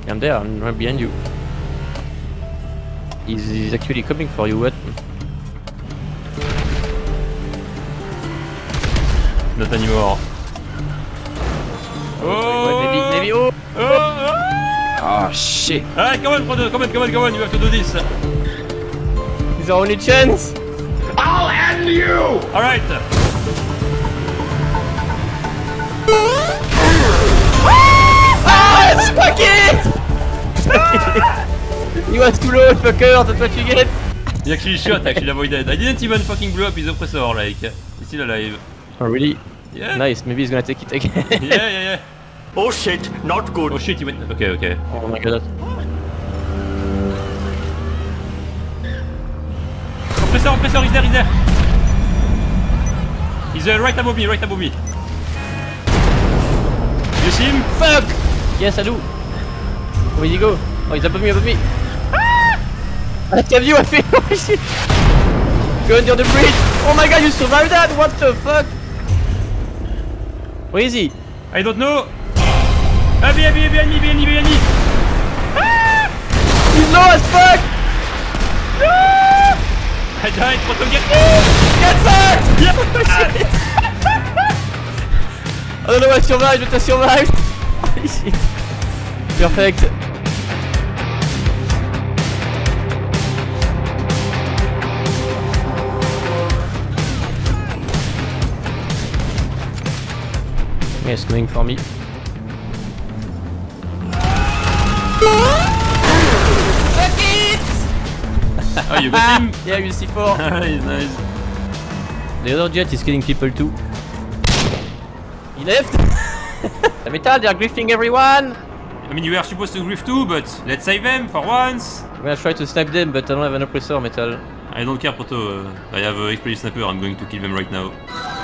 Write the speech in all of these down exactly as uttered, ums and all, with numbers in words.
I'm there, I'm right behind you. He's, he's actually coming for you, what? Not anymore. Oh! Maybe, maybe, oh! Oh! Oh! Oh shit. Alright, come on, brother, come on, come on, come on, you have to do this. It's our only chance! I'll end you! Alright. Ah! Fuck it! He was too low, fucker, that's what you get! He actually shot, actually avoided. I didn't even fucking blow up his oppressor, like. He's still alive. Oh, really? Yeah. Nice, maybe he's gonna take it again. Yeah, yeah, yeah. Oh shit, not good. Oh shit, he went. Okay, okay. Oh my god. Oppressor, oppressor, he's there, he's there. He's uh, right above me, right above me. You see him? Fuck! Yes, I do. Where did he go? Oh, he's above me, above me. Ah! I have you, I feel. Oh shit! Go under the bridge! Oh my god, you survived that! What the fuck? Where is he? I don't know. Ah, behind me, behind me, behind me, behind me. Ah! He's low as fuck! No! I died, Proto, get me! Get fucked! Yeah. I don't know I survived, but I survived! Holy shit! Perfect! Yeah, it's coming for me. Fuck it! Oh, you got him? Yeah, you see four. Nice, nice. The other jet is killing people too. He left! The metal, they are griefing everyone! I mean, you were supposed to grief too, but let's save them for once. I'm gonna try to snipe them, but I don't have an oppressor metal. I don't care, Proto. Uh, I have an explosive sniper. I'm going to kill them right now.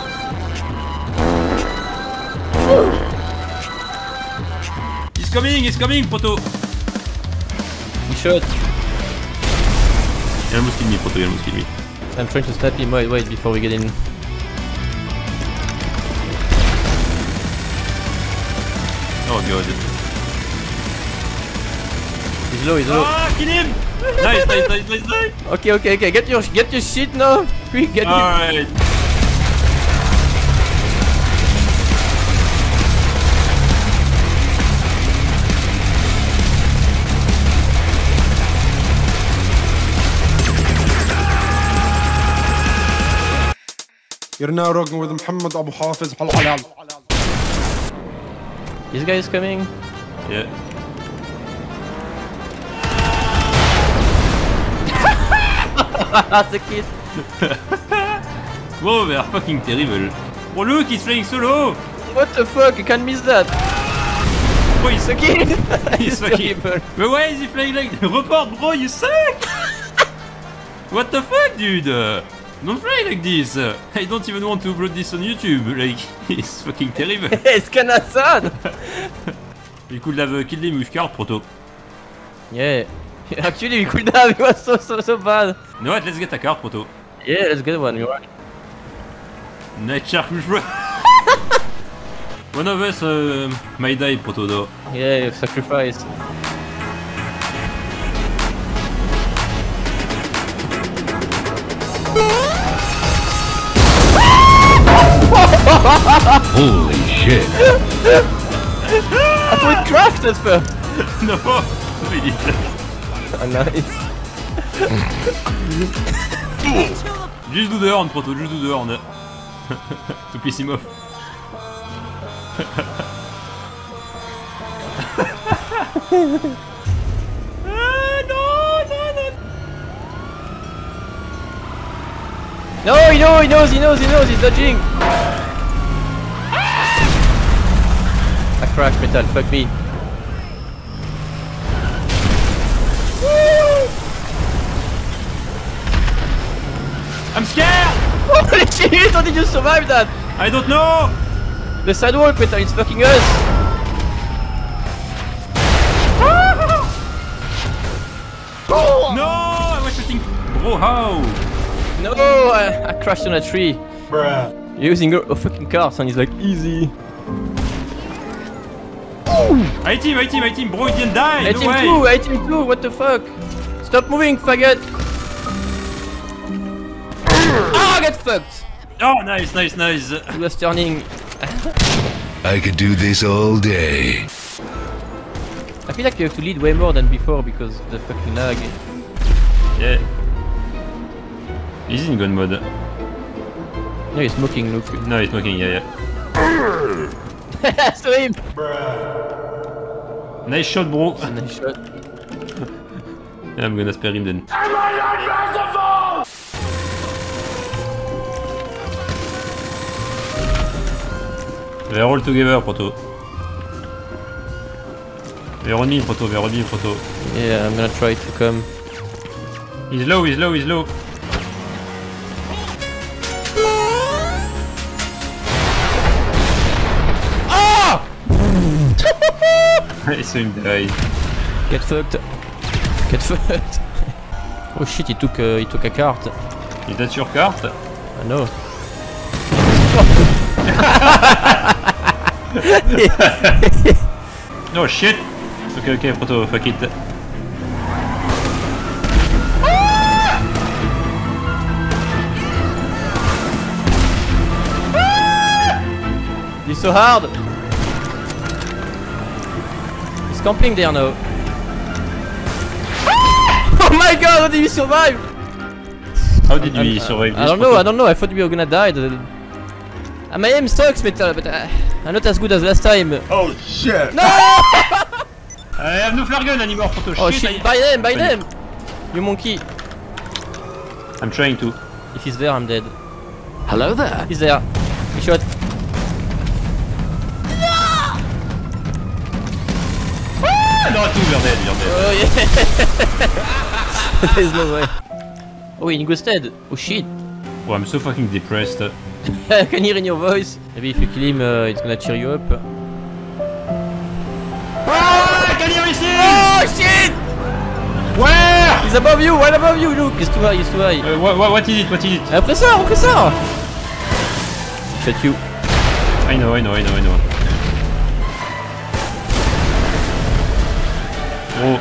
He's coming, he's coming, Proto. He shot. He almost killed me, Proto. He almost killed me. I'm trying to snipe him. Wait, wait, before we get in. Oh god. He's low, he's low. Ah, kill him! Nice, nice, nice, nice, nice. Okay, okay, okay. Get your get your shit now. Quick, get him. Alright. You're now rocking with Muhammad Abu Hafiz Al Halal. This guy is coming. Yeah. That's a kid. Bro, they are fucking terrible. Bro, look, he's playing solo! What the fuck? You can't miss that. Bro, he's It's a kid. He's fucking. terrible. But why is he playing like report, bro? You suck! What the fuck, dude? Uh, don't play like this. Uh, I don't even want to upload this on YouTube. Like, it's fucking terrible. It's kinda sad. You could have uh, killed him with card, Proto. Yeah. Actually, we could have. It was so so so bad. You know what? Let's get a card, Proto. Yeah, let's get one. You're right. Night Shark with One of us uh, might die, Proto, though. Yeah, sacrifice. Holy shit. I thought it crashed at first. No, we did. Ah, nice. Just do the horn, Proto, just do the horn. To piss him off. Ah, no, no, no. No, he knows, he knows, he knows, he knows, he's dodging. I crashed metal, fuck me. I'm scared! Holy shit, how did you survive that? I don't know! The sidewalk metal is fucking us. No! I was shooting. Bro, how? No, I, I crashed on a tree. Bruh. Using a, a fucking car, and he's like, easy. Ooh. I team, I team, I team, bro, he didn't die. I no team way. two, I team two, what the fuck? Stop moving, faggot! Ah, get fucked! Oh, nice, nice, nice. He was turning. I could do this all day. I feel like you have to lead way more than before because of the fucking lag. Yeah. He's in gun mode. No, he's smoking, look. No, he's smoking, yeah, yeah. Swim! Nice shot, bro. Nice shot. Yeah, I'm gonna spare him then. They're all together, Proto. They're on me, Proto, they're on me, Proto. Yeah, I'm gonna try to come. He's low, he's low, he's low. Ah! I saw him die. Get fucked. Get fucked. Oh shit, he took, uh, he took a cart. Is that your cart? I know. No shit! Okay, okay, Proto, fuck it. He's so hard! He's camping there now. Oh my god, how did he survive? How did you I, survive this? I don't know, Proto? I don't know, I thought we were gonna die. The... Uh, my aim sucks, but, uh, but uh, I'm not as good as last time. Oh shit! No! I have no flare gun anymore, Proto. Oh shit! shit, I... buy them, buy Funny. them! You monkey. I'm trying to. If he's there, I'm dead. Hello there. He's there. He shot. No, two, you're dead, you're dead. Oh yeah! There's no way. Oh, he ghosted. Oh shit. Oh, I'm so fucking depressed. I can hear in your voice. Maybe if you kill him, uh, it's gonna cheer you up. Oh, I can hear ici! Oh shit! Where? He's above you, right above you, look! He's too high, he's too high. Uh, what, what, what is it? What is it? Un presseur, un presseur! Shut you. I know, I know, I know, I know. Oh.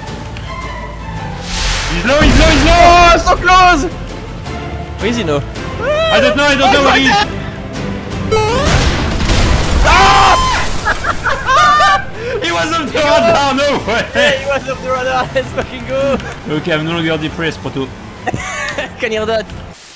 He's low, he's low, he's low! Oh, so close! Where is he now? I don't know, I don't know where he is. He was up the radar, no way! Hey, he was off the radar, let's fucking go! Okay, I'm no longer depressed, Proto. Can hear that?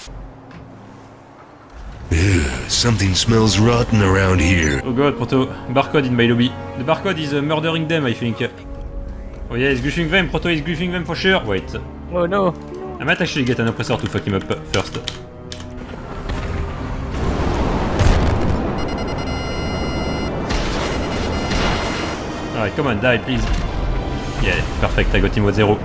Something smells rotten around here. Oh god, Proto. Barcode in my lobby. The barcode is uh, murdering them, I think. Oh yeah, he's griefing them, Proto is griefing them for sure. Wait. Oh no. I might actually get an oppressor to fuck him up first. Alright, come on, die, please. Yeah, perfect, I got him with zero.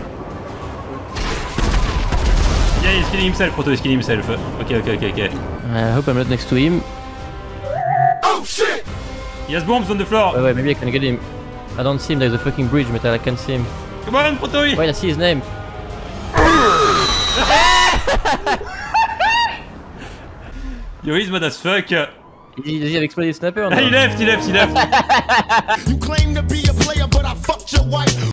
Yeah, he's killing himself, Proto is killing himself. Okay, okay, okay, okay. I hope I'm not next to him. Oh shit! He has bombs on the floor! Wait, wait, maybe I can get him. I don't see him, there's a fucking bridge, but I can't see him. Come on, Proto! Wait, I see his name. Yo, he's mad as fuck! Does he, does he have exploded sniper or Ah, no? he left, he left, he left! You claim to be a player, but I fucked your wife.